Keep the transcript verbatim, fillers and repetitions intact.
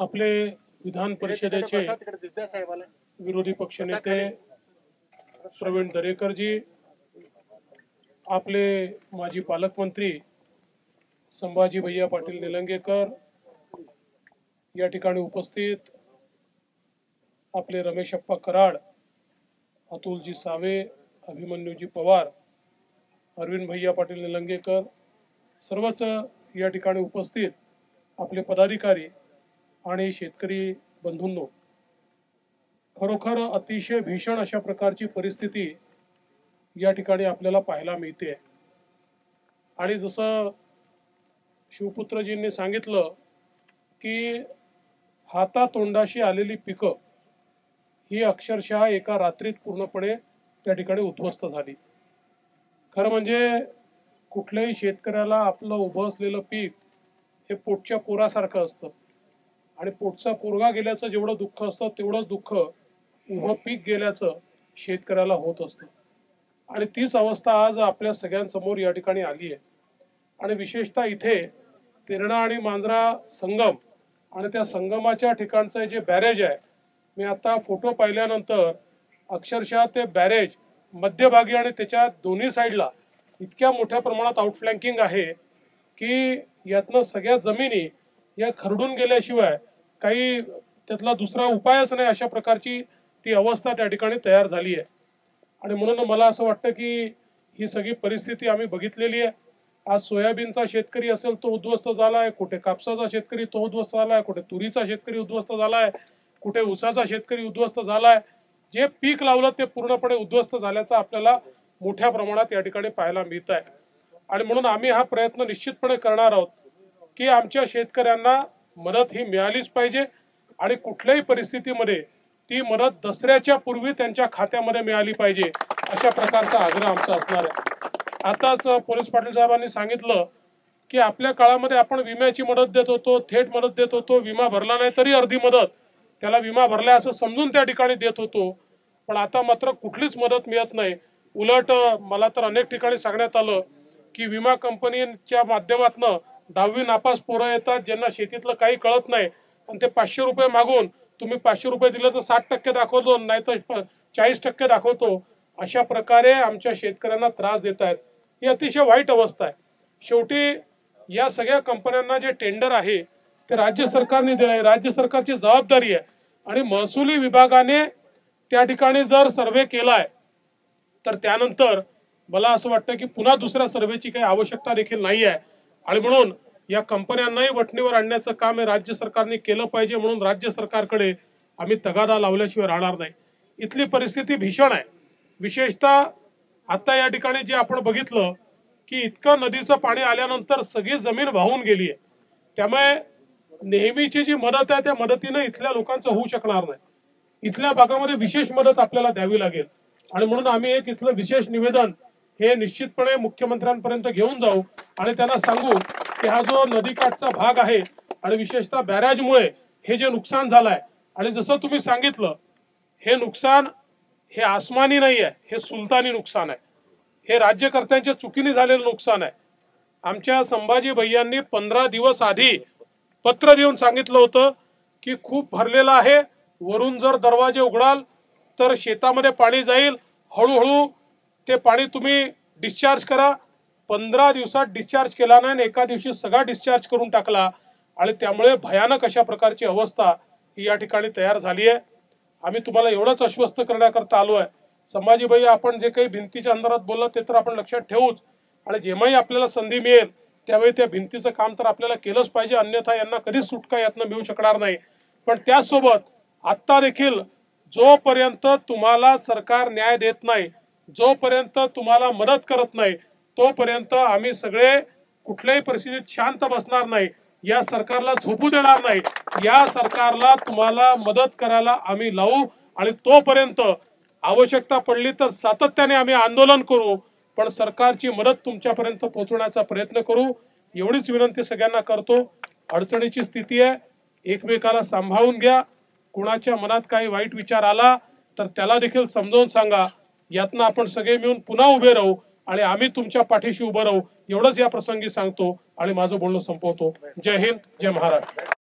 आपले विधान परिषदेचे विरोधी पक्षनेते प्रवीण दरेकर जी, आपले माजी पालकमंत्री संभाजी भैया पाटील निलंगेकर या ठिकाणी उपस्थित, आपले रमेश अप्पा कराड, अतुलजी सावे, अभिमन्यूजी पवार, अरविंद भैया पाटील निलंगेकर, सर्वच या ठिकाणी उपस्थित आपले पदाधिकारी आणि शेतकरी बंधूंनो, खरोखर अतिशय भीषण अशा प्रकारची परिस्थिती या ठिकाणी आपल्याला पाहायला मिळते। आणि जसं शिवपुत्रजींनी सांगितलं की हातातोंडाशी आलेली पिकं ही अक्षरशः एका रात्रीत पूर्णपणे त्या ठिकाणी उद्ध्वस्त झाली। खरं म्हणजे कुठल्याही शेतकऱ्याला आपलं उभं असलेलं पीक हे पोटच्या पोरासारखं असतं आणि पोटचा पोरगा गेल्याचं जेवढं दुःख असतं तेवढंच दुःख उभं पीक गेल्याचं शेतकऱ्याला होत असतं। आणि तीच अवस्था आज आपल्या सगळ्यांसमोर या ठिकाणी आली आहे। आणि विशेषतः इथे तेरणा आणि मांजरा संगम आणि त्या संगमाच्या ठिकाणचं जे बॅरेज आहे, मी आता फोटो पाहिल्यानंतर अक्षरशः ते बॅरेज मध्यभागी आणि त्याच्या दोन्ही साईडला इतक्या मोठ्या प्रमाणात आउटफ्लँकिंग आहे की यातनं सगळ्या जमिनी या खरडून गेल्याशिवाय काही त्यातला दुसरा उपायच नाही, अशा प्रकारची ती अवस्था त्या ठिकाणी तयार झाली आहे। आणि म्हणून मला असं वाटतं की ही सगळी परिस्थिती आम्ही बघितलेली आहे। आज सोयाबीनचा शेतकरी असेल तो उद्ध्वस्त झालाय, कुठे कापसाचा शेतकरी तो उद्ध्वस्त झालाय, कुठे तुरीचा शेतकरी उद्ध्वस्त झालाय, कुठे ऊसाचा शेतकरी उद्ध्वस्त झालाय। जे पीक लावलं ते पूर्णपणे उद्ध्वस्त झाल्याचं आपल्याला मोठ्या प्रमाणात या ठिकाणी पाहायला मिळत आहे। आणि म्हणून आम्ही हा प्रयत्न निश्चितपणे करणार आहोत की आमच्या शेतकऱ्यांना मदत ही मिळालीच पाहिजे आणि कुठल्याही परिस्थितीमध्ये ती मदत दसऱ्याच्या पूर्वी त्यांच्या खात्यामध्ये मिळाली पाहिजे, अशा प्रकारचा आग्रह आमचा असणार आहे। आताच पोलीस पाटील साहेबांनी सांगितलं की आपल्या काळामध्ये आपण विम्याची मदत देत होतो, थेट मदत देत होतो, विमा भरला नाही तरी अर्धी मदत त्याला विमा भरलाय असं समजून त्या ठिकाणी देत होतो। पण आता मात्र कुठलीच मदत मिळत नाही। उलट मला तर अनेक ठिकाणी सांगण्यात आलं की विमा कंपनीच्या माध्यमातून दहावी नापास पोरं येतात ज्यांना शेतीतलं काही कळत नाही आणि ते पाचशे रुपये मागून तुम्ही पाचशे रुपये दिले तर साठ टक्के दाखवतो, नाही तर चाळीस टक्के दाखवतो, अशा प्रकारे आमच्या शेतकऱ्यांना त्रास देत आहेत। ही अतिशय वाईट अवस्था आहे। शेवटी या सगळ्या कंपन्यांना जे टेंडर आहे ते राज्य सरकारने दिलं आहे, राज्य सरकारची जबाबदारी आहे आणि महसुली विभागाने त्या ठिकाणी जर सर्वे केलाय तर त्यानंतर मला असं वाटतं की पुन्हा दुसऱ्या सर्वेची काही आवश्यकता देखील नाही आहे। आणि म्हणून या कंपन्यांनाही वठणीवर आणण्याचं काम हे राज्य सरकारने केलं पाहिजे। म्हणून राज्य सरकारकडे आम्ही तगादा लावल्याशिवाय राहणार नाही। इथली परिस्थिती भीषण आहे। विशेषतः आता या ठिकाणी जे आपण बघितलं की इतकं नदीचं पाणी आल्यानंतर सगळी जमीन वाहून गेली आहे, त्यामुळे नेहमीची जी मदत आहे त्या मदतीने इथल्या लोकांचं होऊ शकणार नाही। इथल्या भागामध्ये विशेष मदत आपल्याला द्यावी लागेल आणि म्हणून आम्ही एक इथलं विशेष निवेदन हे निश्चितपणे मुख्यमंत्र्यांपर्यंत घेऊन जाऊ आणि त्यांना सांगू की हा जो नदीकाठचा भाग आहे आणि विशेषतः बॅरेजमुळे हे जे नुकसान झालंय, आणि जसं तुम्ही सांगितलं हे नुकसान हे आसमानी नाही आहे, हे सुलतानी नुकसान आहे, हे राज्यकर्त्यांच्या चुकीने झालेलं नुकसान आहे। आमच्या संभाजी भैयांनी पंधरा दिवस आधी पत्र देऊन सांगितलं होतं की खूप भरलेलं आहे, वरून जर दरवाजे उघडाल तर शेतामध्ये पाणी जाईल, हळूहळू ते पाणी तुम्ही डिस्चार्ज करा। पंधरा दिवसात डिस्चार्ज केला नाही, एका दिवशी सगळा डिस्चार्ज करून टाकला आणि त्यामुळे भयानक अशा प्रकारची अवस्था ही या ठिकाणी तयार झाली आहे। आम्ही तुम्हाला एवढंच आश्वस्त करण्याकरता आलो आहे। संभाजी भैया, आपण जे काही भिंतीच्या अंधारात बोललं ते तर आपण लक्षात ठेवूच आणि जेव्हाही आपल्याला संधी मिळेल त्यावेळी त्या भिंतीचं काम तर आपल्याला केलंच पाहिजे, अन्यथा यांना कधीच सुटका यातनं मिळू शकणार नाही। पण त्याचसोबत आता देखील जोपर्यंत तुम्हाला सरकार न्याय देत नाही, जोपर्यंत तुम्हाला मदत करत नाही, तोपर्यंत आम्ही सगळे कुठल्याही परिस्थितीत शांत बसणार नाही। या सरकारला झोपू देणार नाही। या सरकारला तुम्हाला मदत करायला आम्ही लावू आणि तोपर्यंत आवश्यकता पडली तर सातत्याने आम्ही आंदोलन करू, पण सरकारची मदत तुमच्यापर्यंत पोहोचवण्याचा प्रयत्न करू, एवढीच विनंती सगळ्यांना करतो। अडचणीची स्थिती आहे, एकमेकाला सांभाळून घ्या। कुणाच्या मनात काही वाईट विचार आला तर त्याला देखील समजावून सांगा। यातनं आपण सगळे मिळून पुन्हा उभे राहू आणि आम्ही तुमच्या पाठीशी उभं राहू, एवढंच या प्रसंगी सांगतो आणि माझं बोलणं संपवतो। जय हिंद, जय महाराष्ट्र।